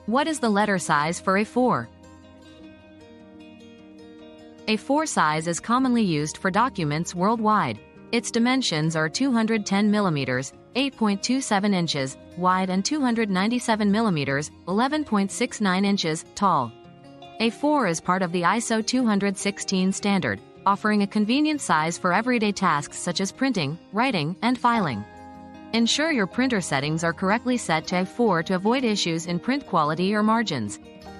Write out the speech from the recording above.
What is the letter size for A4? A4 size is commonly used for documents worldwide. Its dimensions are 210 mm, 8.27 inches, wide and 297 mm, 11.69 inches, tall. A4 is part of the ISO 216 standard, offering a convenient size for everyday tasks such as printing, writing, and filing. Ensure your printer settings are correctly set to A4 to avoid issues in print quality or margins.